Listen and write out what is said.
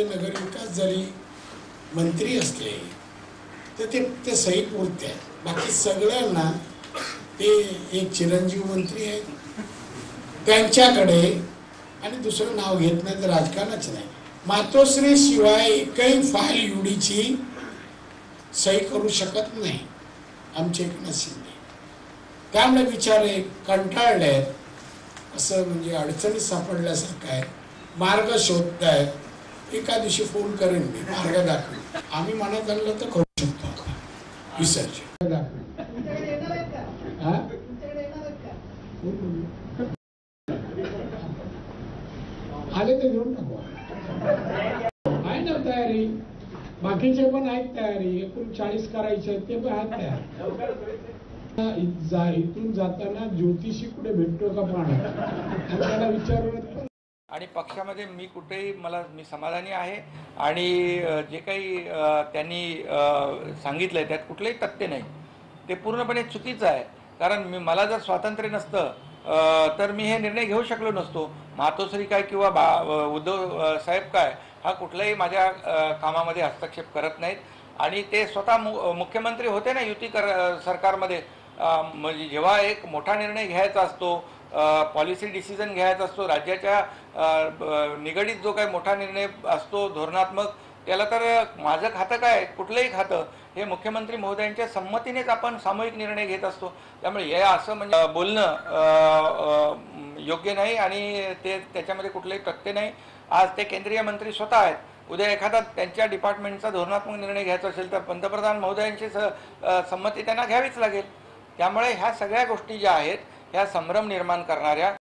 जर नगरविकास जरी मंत्री असले तर ते सही पुरते आहेत. बाकी सगळ्यांना ते एक चिरंजीव मंत्री आहेत त्यांच्याकडे, आणि दुसरं नाव घेत नाही तर राजकारणाच नाही. मातोश्री शिवाय एकही फाईल युडीची सही करू शकत नाही आमचे एकनाथ शिंदे. त्यामुळे बिचारे कंटाळले असं, म्हणजे अडचणीत सापडल्यासारखं आहे. मार्ग शोधतायत. एका दिवशी फोन करेन मी, मार्ग दाखव. आम्ही मनात आणलं तर करू शकतो आता विसर्जन दाखव. आले तर घेऊन टाकू. आहे ना तयारी, बाकीचे पण आहेत तयारी. एकूण 40 करायचे ते पण आहेत तयार. इथून जाताना ज्योतिषी कुठे भेटतो का पाहणार त्याला विचारून. आणि पक्षामध्ये मी कुठेही मी समाधानी आहे आणि जे काही त्यांनी सांगितलंय त्यात कुठलंही तथ्य नाही. ते पूर्णपणे चुकीचं आहे. कारण मला जर स्वातंत्र्य नसतं तर मी हे निर्णय घेऊ शकलो नसतो. मातोश्री काय किंवा उद्धव साहेब काय हा कुठलाही माझ्या कामामध्ये हस्तक्षेप करत नाहीत. आणि ते स्वतः मुख्यमंत्री होते ना युती सरकारमध्ये. म्हणजे जेव्हा एक मोठा निर्णय घ्यायचा असतो, पॉलिसी डिसिजन घ्यायचा असतो, राज्याच्या निगडीत जो काही मोठा निर्णय असतो धोरणात्मक, त्याला तर माझं खातं काय कुठलंही खातं हे मुख्यमंत्री महोदयांच्या संमतीनेच आपण सामूहिक निर्णय घेत असतो. त्यामुळे हे असं म्हणजे बोलणं योग्य नाही आणि त्याच्यामध्ये कुठलंही तथ्य नाही. आज ते केंद्रीय मंत्री स्वतः आहेत. उद्या एखादा त्यांच्या डिपार्टमेंटचा धोरणात्मक निर्णय घ्यायचा असेल तर पंतप्रधान महोदयांची संमती त्यांना घ्यावीच लागेल. त्यामुळे ह्या सगळ्या गोष्टी ज्या आहेत ह्या संभ्रम निर्माण करणाऱ्या